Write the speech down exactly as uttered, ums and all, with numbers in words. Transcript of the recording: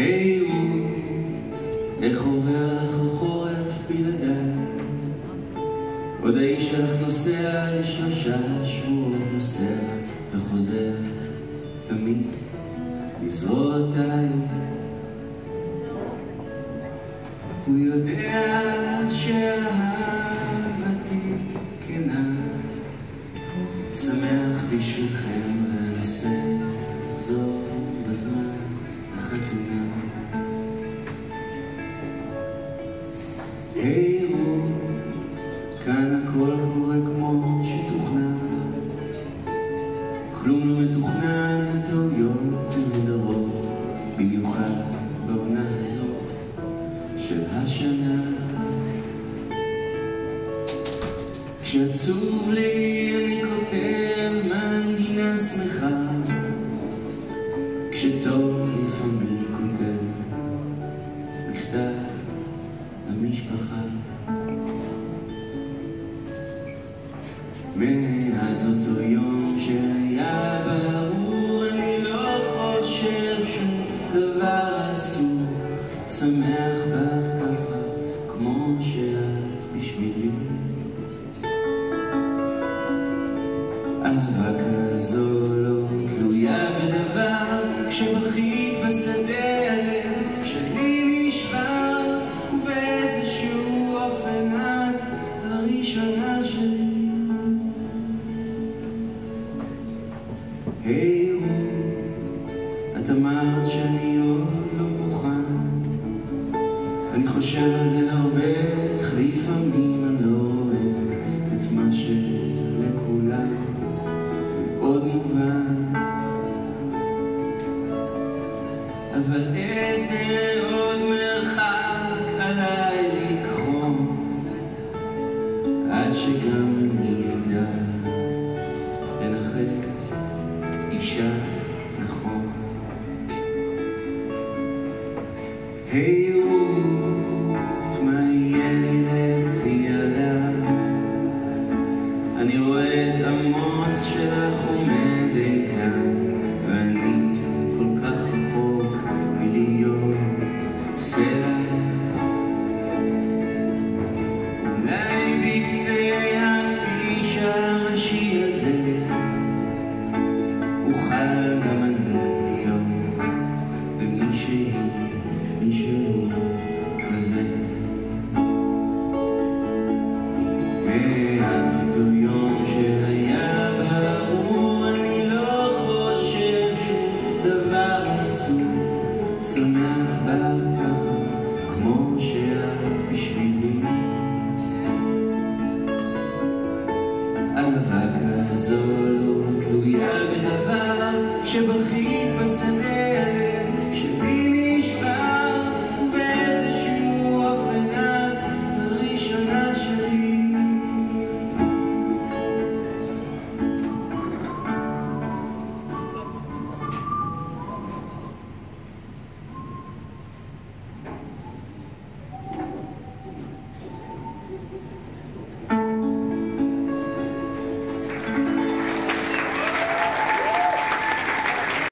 היי רות, איך עובר לך החורף בלעדיי? עוד האיש שלך נוסע לשלושה שבועות, נוסע וחוזר תמיד לזרועותיי. הוא יודע שאהבתי כנה, שמח בשבילכם ואנסה לחזור בזמן לחתונה. היי רות, כאן הכל קורה כמו שתוכנן, כלום לא מתוכנן, הטעויות נהדרות, במיוחד בעונה הזאת של השנה. כשעצוב לי אני כותב מנגינה שמחה, כשטוב לפעמים כותב מכתב למשפחה. מאז אותו יום שהיה ברור, אני לא חושב שום דבר אסור, שמח בך ככה כמו שאת בשבילי. אהבה כזו לא תלויה בדבר, כשבכית בשדה הלב שלי נשבר, ובאיזשהו אופן את הראשונה שלי. היי רות, את אמרת שאני עוד לא מוכן, אני חושב על זה הרבה, אך לפעמים